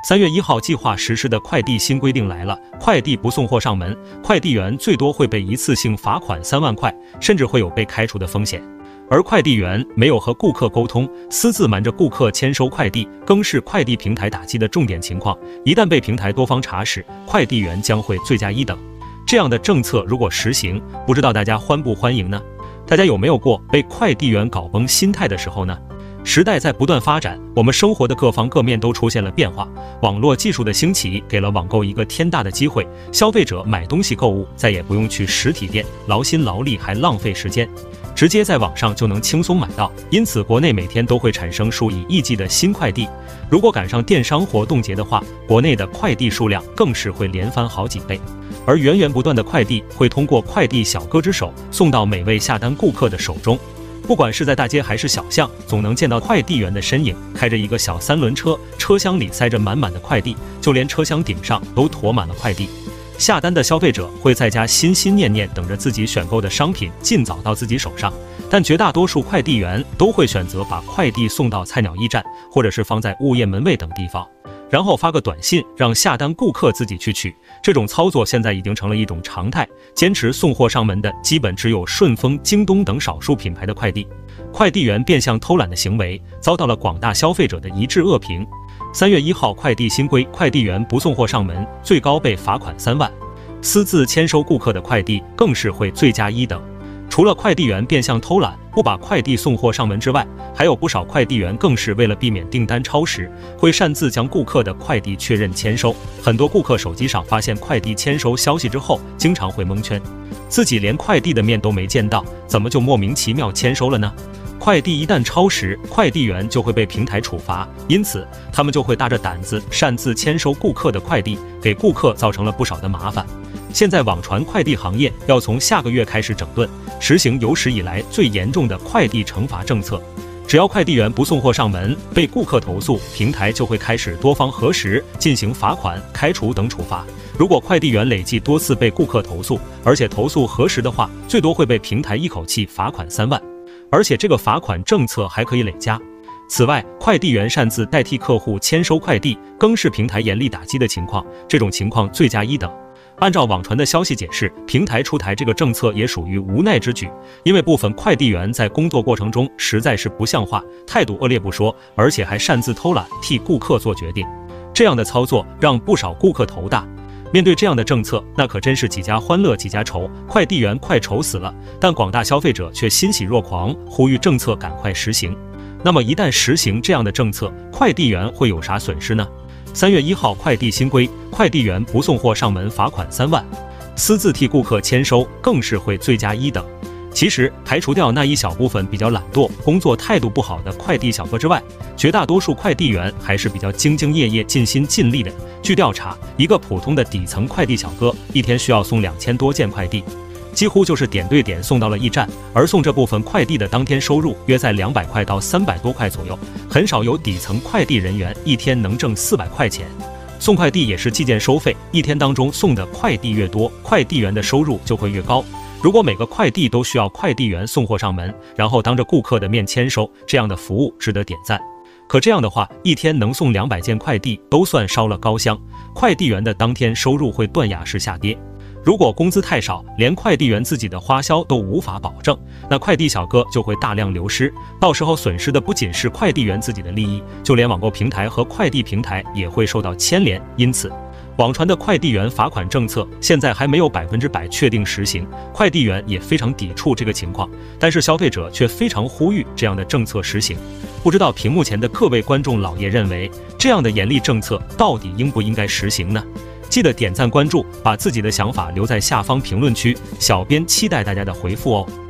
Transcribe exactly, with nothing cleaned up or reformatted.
三月一号计划实施的快递新规定来了，快递不送货上门，快递员最多会被一次性罚款三万块，甚至会有被开除的风险。而快递员没有和顾客沟通，私自瞒着顾客签收快递，更是快递平台打击的重点情况。一旦被平台多方查实，快递员将会罪加一等。这样的政策如果实行，不知道大家欢不欢迎呢？大家有没有过被快递员搞崩心态的时候呢？时代在不断发展，我们生活的各方各面都出现了变化。网络技术的兴起，给了网购一个天大的机会，消费者买东西购物再也不用去实体店，劳心劳力还浪费时间，直接在网上就能轻松买到。因此，国内每天都会产生数以亿计的新快递。如果赶上电商活动节的话，国内的快递数量更是会连翻好几倍。而源源不断的快递会通过快递小哥之手送到每位下单顾客的手中。不管是在大街还是小巷，总能见到快递员的身影，开着一个小三轮车，车厢里塞着满满的快递，就连车厢顶上都驮满了快递。下单的消费者会在家心心念念等着自己选购的商品尽早到自己手上，但绝大多数快递员都会选择把快递送到菜鸟驿站，或者是放在物业门卫等地方，然后发个短信让下单顾客自己去取。这种操作现在已经成了一种常态，坚持送货上门的基本只有顺丰、京东等少数品牌的快递。快递员变相偷懒的行为遭到了广大消费者的一致恶评。三月一号快递新规，快递员不送货上门，最高被罚款三万；私自签收顾客的快递更是会罪加一等。除了快递员变相偷懒，不把快递送货上门之外，还有不少快递员更是为了避免订单超时，会擅自将顾客的快递确认签收。很多顾客手机上发现快递签收消息之后，经常会蒙圈，自己连快递的面都没见到，怎么就莫名其妙签收了呢？快递一旦超时，快递员就会被平台处罚，因此他们就会大着胆子擅自签收顾客的快递，给顾客造成了不少的麻烦。现在网传快递行业要从下个月开始整顿，实行有史以来最严重的快递惩罚政策。只要快递员不送货上门，被顾客投诉，平台就会开始多方核实，进行罚款、开除等处罚。如果快递员累计多次被顾客投诉，而且投诉核实的话，最多会被平台一口气罚款三万，而且这个罚款政策还可以累加。此外，快递员擅自代替客户签收快递，更是平台严厉打击的情况，这种情况罪加一等。按照网传的消息解释，平台出台这个政策也属于无奈之举，因为部分快递员在工作过程中实在是不像话，态度恶劣不说，而且还擅自偷懒替顾客做决定。这样的操作让不少顾客头大。面对这样的政策，那可真是几家欢乐几家愁，快递员快愁死了，但广大消费者却欣喜若狂，呼吁政策赶快实行。那么一旦实行这样的政策，快递员会有啥损失呢？三月一号快递新规，快递员不送货上门罚款三万，私自替顾客签收更是会罪加一等。其实排除掉那一小部分比较懒惰、工作态度不好的快递小哥之外，绝大多数快递员还是比较兢兢业业、尽心尽力的。据调查，一个普通的底层快递小哥一天需要送两千多件快递，几乎就是点对点送到了驿站，而送这部分快递的当天收入约在两百块到三百多块左右，很少有底层快递人员一天能挣四百块钱。送快递也是计件收费，一天当中送的快递越多，快递员的收入就会越高。如果每个快递都需要快递员送货上门，然后当着顾客的面签收，这样的服务值得点赞。可这样的话，一天能送两百件快递都算烧了高香，快递员的当天收入会断崖式下跌。如果工资太少，连快递员自己的花销都无法保证，那快递小哥就会大量流失，到时候损失的不仅是快递员自己的利益，就连网购平台和快递平台也会受到牵连。因此，网传的快递员罚款政策现在还没有百分之百确定实行，快递员也非常抵触这个情况，但是消费者却非常呼吁这样的政策实行。不知道屏幕前的各位观众老爷认为，这样的严厉政策到底应不应该实行呢？记得点赞关注，把自己的想法留在下方评论区，小编期待大家的回复哦。